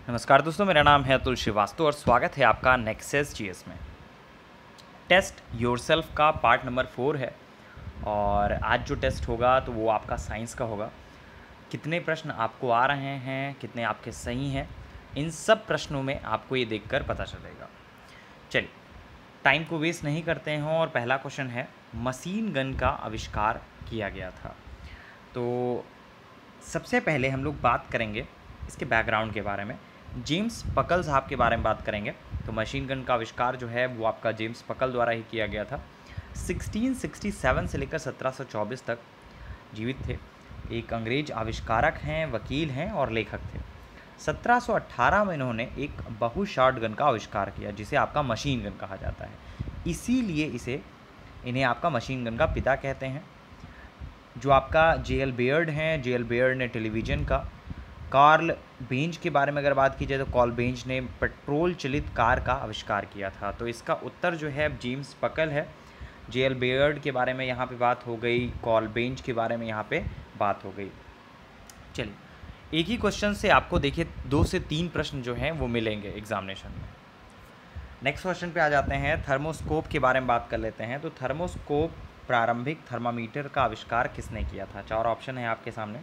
नमस्कार दोस्तों, मेरा नाम है अतुल श्रीवास्तव और स्वागत है आपका नेक्सस जीएस में। टेस्ट योरसेल्फ का पार्ट नंबर 4 है और आज जो टेस्ट होगा तो वो आपका साइंस का होगा। कितने प्रश्न आपको आ रहे हैं, कितने आपके सही हैं, इन सब प्रश्नों में आपको ये देखकर पता चलेगा। चलिए, टाइम को वेस्ट नहीं करते हैं और पहला क्वेश्चन है, मशीन गन का आविष्कार किया गया था। तो सबसे पहले हम लोग बात करेंगे इसके बैकग्राउंड के बारे में। जेम्स पकल साहब के बारे में बात करेंगे। तो मशीन गन का आविष्कार जो है वो आपका जेम्स पकल द्वारा ही किया गया था। 1667 से लेकर 1724 तक जीवित थे। एक अंग्रेज आविष्कारक हैं, वकील हैं और लेखक थे। 1718 में इन्होंने एक बहु शॉट गन का आविष्कार किया जिसे आपका मशीन गन कहा जाता है। इसीलिए इन्हें आपका मशीन गन का पिता कहते हैं। जो आपका जे.एल. बेयर्ड हैं, जे.एल. बेयर्ड ने टेलीविज़न का। कार्ल बेंज के बारे में अगर बात की जाए तो कार्ल बेंज ने पेट्रोल चलित कार का आविष्कार किया था। तो इसका उत्तर जो है जेम्स पकल है। जे.एल. बेयर्ड के बारे में यहाँ पे बात हो गई, कार्ल बेंज के बारे में यहाँ पे बात हो गई। चलिए, एक ही क्वेश्चन से आपको देखिए 2 से 3 प्रश्न जो हैं वो मिलेंगे एग्जामिनेशन में। नेक्स्ट क्वेश्चन पे आ जाते हैं। थर्मोस्कोप के बारे में बात कर लेते हैं। तो थर्मोस्कोप प्रारंभिक थर्मामीटर का आविष्कार किसने किया था? 4 ऑप्शन है आपके सामने।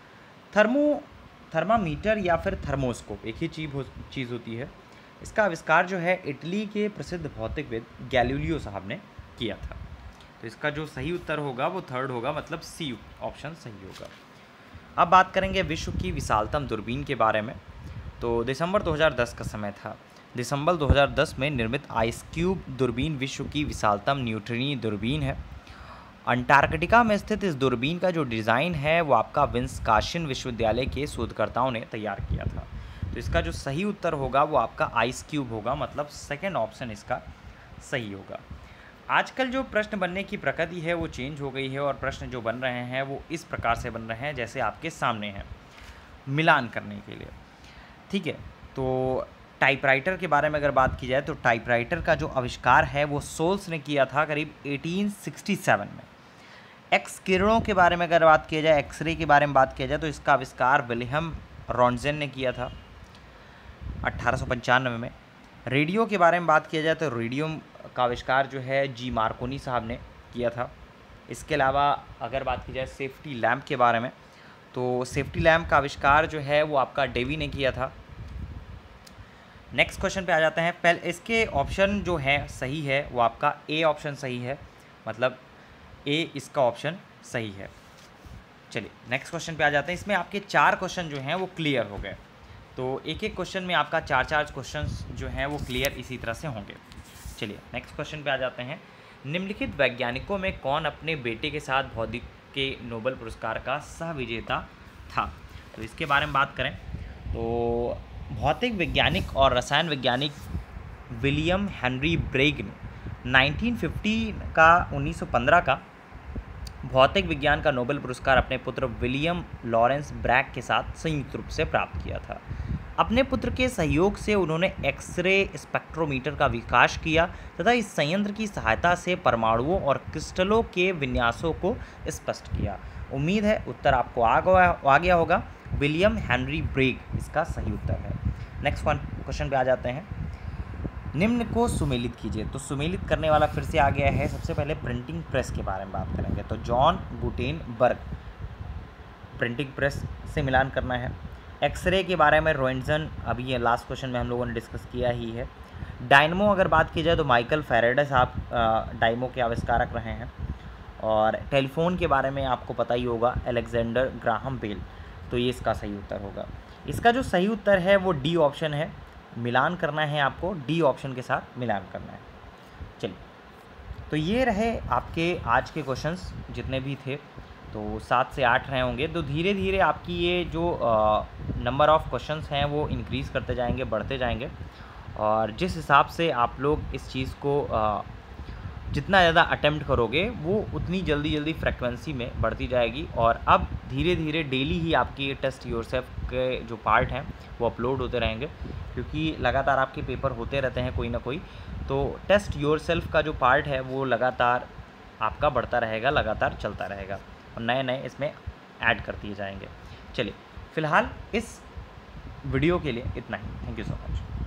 थर्मामीटर या फिर थर्मोस्कोप एक ही चीज़ होती है। इसका आविष्कार जो है इटली के प्रसिद्ध भौतिकविद गैलीलियो साहब ने किया था। तो इसका जो सही उत्तर होगा वो थर्ड होगा, मतलब सी ऑप्शन सही होगा। अब बात करेंगे विश्व की विशालतम दूरबीन के बारे में। तो दिसंबर 2010 का समय था। दिसंबर 2010 में निर्मित आइस क्यूब दूरबीन विश्व की विशालतम न्यूट्रॉनी दूरबीन है। अंटार्कटिका में स्थित इस दूरबीन का जो डिज़ाइन है वो आपका विस्कॉन्सिन विश्वविद्यालय के शोधकर्ताओं ने तैयार किया था। तो इसका जो सही उत्तर होगा वो आपका आइस क्यूब होगा, मतलब सेकंड ऑप्शन इसका सही होगा। आजकल जो प्रश्न बनने की प्रकृति है वो चेंज हो गई है और प्रश्न जो बन रहे हैं वो इस प्रकार से बन रहे हैं जैसे आपके सामने हैं, मिलान करने के लिए। ठीक है, तो टाइपराइटर के बारे में अगर बात की जाए तो टाइपराइटर का जो आविष्कार है वो सोल्स ने किया था करीब 1867 में। एक्स किरणों के बारे में अगर बात किया जाए, एक्सरे के बारे में बात किया जाए तो इसका आविष्कार विलियम रॉन्टजेन ने किया था 1895 में। रेडियो के बारे में बात किया जाए तो रेडियो का आविष्कार जो है जी मार्कोनी साहब ने किया था। इसके अलावा अगर बात की जाए सेफ्टी लैम्प के बारे में तो सेफ्टी लैम्प का आविष्कार जो है वो आपका डेवी ने किया था। नेक्स्ट क्वेश्चन पे आ जाते हैं। पहले इसके ऑप्शन जो है सही है वो आपका ए ऑप्शन सही है, मतलब ए इसका ऑप्शन सही है। चलिए नेक्स्ट क्वेश्चन पे आ जाते हैं। इसमें आपके 4 क्वेश्चन जो हैं वो क्लियर हो गए। तो एक एक क्वेश्चन में आपका 4 क्वेश्चन जो हैं वो क्लियर इसी तरह से होंगे। चलिए नेक्स्ट क्वेश्चन पे आ जाते हैं। निम्नलिखित वैज्ञानिकों में कौन अपने बेटे के साथ भौतिक के नोबेल पुरस्कार का सह विजेता था? तो इसके बारे में बात करें तो भौतिक वैज्ञानिक और रसायन वैज्ञानिक विलियम हेनरी ब्रेग ने 1915 का भौतिक विज्ञान का नोबेल पुरस्कार अपने पुत्र विलियम लॉरेंस ब्रैग के साथ संयुक्त रूप से प्राप्त किया था। अपने पुत्र के सहयोग से उन्होंने एक्सरे स्पेक्ट्रोमीटर का विकास किया तथा इस संयंत्र की सहायता से परमाणुओं और क्रिस्टलों के विन्यासों को स्पष्ट किया। उम्मीद है उत्तर आपको आ गया होगा। विलियम हेनरी ब्रेग इसका सही उत्तर है। नेक्स्ट क्वेश्चन पे आ जाते हैं। निम्न को सुमेलित कीजिए। तो सुमेलित करने वाला फिर से आ गया है। सबसे पहले प्रिंटिंग प्रेस के बारे में बात करेंगे। तो जॉन गुटेनबर्ग प्रिंटिंग प्रेस से मिलान करना है। एक्सरे के बारे में रोएंटजन, अभी ये लास्ट क्वेश्चन में हम लोगों ने डिस्कस किया ही है। डायनमो अगर बात की जाए तो माइकल फैराडे साहब डायनमो के आविष्कारक रहे हैं। और टेलीफोन के बारे में आपको पता ही होगा, अलेक्जेंडर ग्राहम बेल। तो ये इसका सही उत्तर होगा। इसका जो सही उत्तर है वो डी ऑप्शन है। मिलान करना है आपको, डी ऑप्शन के साथ मिलान करना है। चलिए, तो ये रहे आपके आज के क्वेश्चंस जितने भी थे। तो 7 से 8 रहे होंगे। तो धीरे धीरे आपकी ये जो नंबर ऑफ़ क्वेश्चंस हैं वो इंक्रीज़ करते जाएंगे, बढ़ते जाएंगे। और जिस हिसाब से आप लोग इस चीज़ को जितना ज़्यादा अटेम्प्ट करोगे वो उतनी जल्दी फ्रिक्वेंसी में बढ़ती जाएगी। और अब धीरे धीरे डेली ही आपकी ये टेस्ट योरसेल्फ के जो पार्ट हैं वो अपलोड होते रहेंगे, क्योंकि लगातार आपके पेपर होते रहते हैं कोई ना कोई। तो टेस्ट योरसेल्फ का जो पार्ट है वो लगातार आपका बढ़ता रहेगा, लगातार चलता रहेगा और नए नए इसमें ऐड कर दिए जाएंगे। चलिए, फ़िलहाल इस वीडियो के लिए इतना ही। Thank you so much.